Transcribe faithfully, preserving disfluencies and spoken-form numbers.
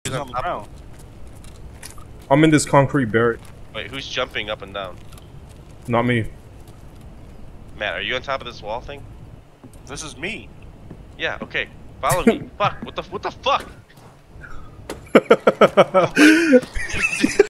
He's on the ground. I'm in this concrete barrier. Wait, who's jumping up and down? Not me. Matt, are you on top of this wall thing? This is me. Yeah, okay. Follow me. Fuck, what the what the fuck?